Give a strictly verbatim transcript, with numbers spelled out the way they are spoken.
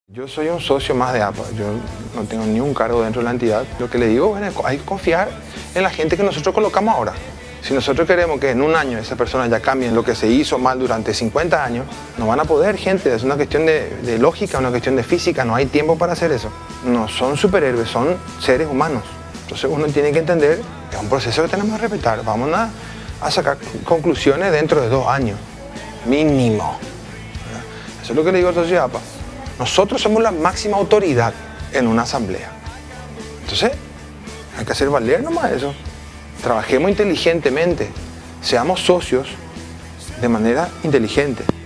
Yo soy un socio más de A P A, yo no tengo ni un cargo dentro de la entidad. Lo que le digo, bueno, hay que confiar en la gente que nosotros colocamos ahora. Si nosotros queremos que en un año esa persona ya cambie lo que se hizo mal durante cincuenta años, no van a poder, gente. Es una cuestión de, de lógica, una cuestión de física, no hay tiempo para hacer eso. No son superhéroes, son seres humanos. Entonces uno tiene que entender que es un proceso que tenemos que respetar. Vamos a, a sacar conclusiones dentro de dos años, mínimo. Eso es lo que le digo a la sociedad A P A. Nosotros somos la máxima autoridad en una asamblea. Entonces, hay que hacer valer nomás eso. Trabajemos inteligentemente, seamos socios de manera inteligente.